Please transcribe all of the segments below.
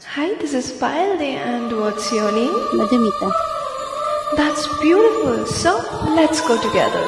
Hi, this is Payal and what's your name? Madhumita. That's beautiful. So, let's go together.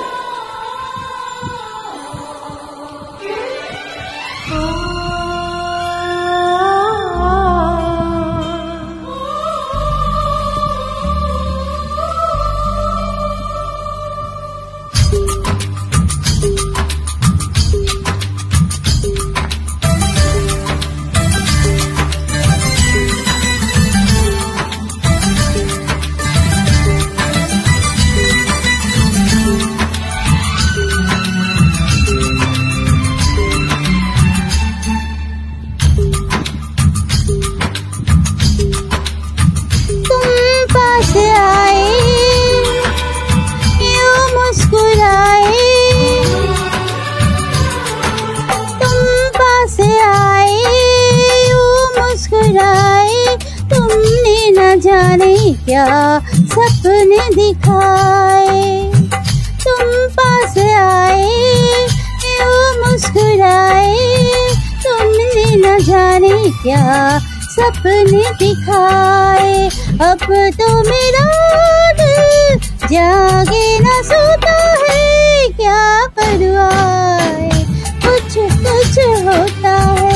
तुमने न जाने क्या सपने दिखाए। तुम पास आए यूं मुस्कुराए, तुमने न जाने क्या सपने दिखाए। अब तो मेरा दिल जागे न सोता है, क्या परवाह कुछ कुछ होता है।